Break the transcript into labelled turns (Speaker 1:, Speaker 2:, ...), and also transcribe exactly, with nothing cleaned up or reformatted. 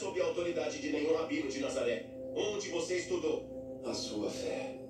Speaker 1: sob a autoridade de nenhum rabino de Nazaré. Onde você estudou?
Speaker 2: A sua fé